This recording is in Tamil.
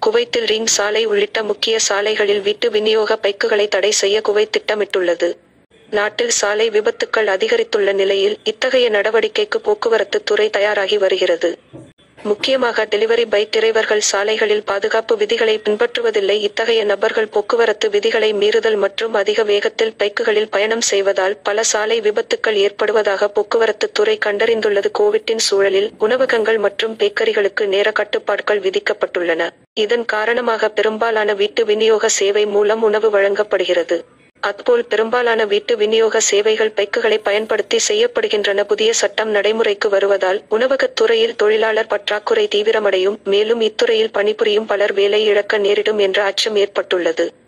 குவைத்தில் ரிங் சாலை உள்ளிட்ட முக்கிய சாலைகளில் வீட்டு விநியோக பைக்குகளை தடை செய்ய குவைத் திட்டமிட்டுள்ளது. நாட்டில் சாலை விபத்துக்கள் அதிகரித்துள்ள நிலையில் இத்தகைய நடவடிக்கைக்கு போக்குவரத்து துறை தயாராகி வருகிறது. முக்கியமாக டெலிவரி பைக் டிரைவர்கள் சாலைகளில் பாதுகாப்பு விதிகளை பின்பற்றுவதில்லை. இத்தகைய நபர்கள் போக்குவரத்து விதிகளை மீறுதல் மற்றும் அதிக வேகத்தில் பைக்குகளில் பயணம் செய்வதால் பல சாலை விபத்துக்கள் ஏற்படுவதாக போக்குவரத்து துறை கண்டறிந்துள்ளது. கோவிட்டின் சூழலில் உணவகங்கள் மற்றும் பேக்கரிகளுக்கு நேர கட்டுப்பாடுகள் விதிக்கப்பட்டுள்ளன. இதன் காரணமாக பெரும்பாலான வீட்டு விநியோக சேவை மூலம் உணவு வழங்கப்படுகிறது. அதுபோல் பெரும்பாலான வீட்டு விநியோக சேவைகள் பைக்குகளை பயன்படுத்தி செய்யப்படுகின்றன. புதிய சட்டம் நடைமுறைக்கு வருவதால் உணவகத் துறையில் தொழிலாளர் பற்றாக்குறை தீவிரமடையும். மேலும் இத்துறையில் பணிபுரியும் பலர் வேலை இழக்க நேரிடும் என்ற அச்சம் ஏற்பட்டுள்ளது.